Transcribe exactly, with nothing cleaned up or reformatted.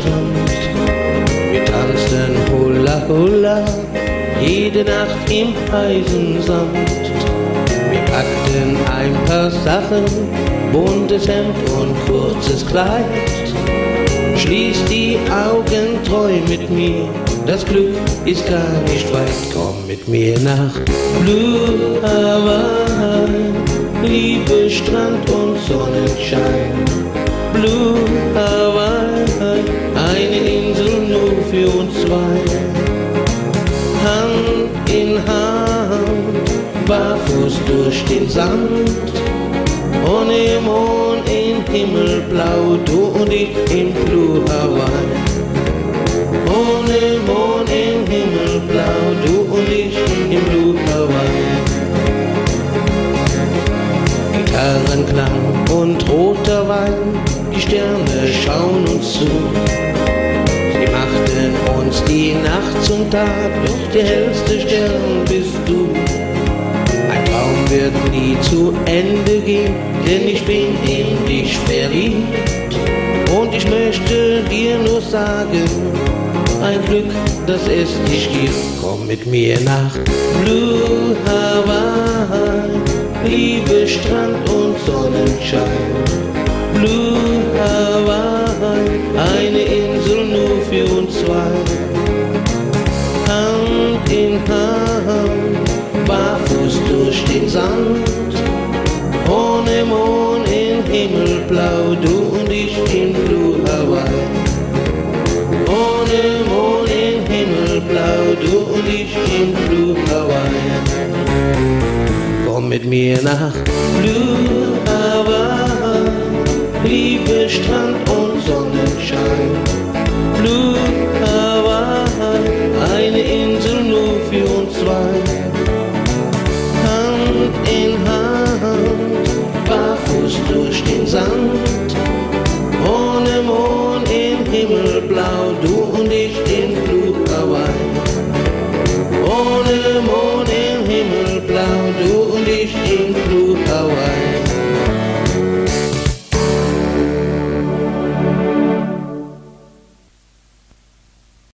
Strand. Wir tanzten Hula Hula, jede Nacht im heißen Sand. Wir packten ein paar Sachen, buntes Hemd und kurzes Kleid. Schließ die Augen treu mit mir, das Glück ist gar nicht weit. Komm mit mir nach Blue Hawaii, Liebe, Strand und Sonnenschein. Blue Hawaii, eine Insel nur für uns zwei. Hand in Hand, barfuß durch den Sand. Ohne Mond in Himmelblau, du und ich in Blue Hawaii. Ohne Mond in Himmelblau, du und ich in Blue Hawaii. Gitarrenklang und roter Wein, die Sterne schauen uns zu. Sie machten uns die Nacht zum Tag, doch der hellste Stern bist du. Ein Traum wird nie zu Ende gehen, denn ich bin in dich verliebt. Und ich möchte dir nur sagen, ein Glück, dass es dich gibt. Komm mit mir nach Blue Hawaii, Liebe, Strand und Sonnenschein. Blue Hawaii, eine Insel nur für uns zwei. Hand in Hand, barfuß durch den Sand. Ohne Mond in Himmelblau, du und ich in Blue Hawaii. Ohne Mond in Himmelblau, du und ich in Blue Hawaii. Komm mit mir nach Blue Hawaii, Liebe, Strand und Sonnenschein. Blue Hawaii, eine Insel nur für uns zwei. Hand in Hand, barfuß durch den Sand. Ohne Mond in Himmelblau, du und ich in Blue Hawaii. Ohne Mond in Himmelblau, du und ich in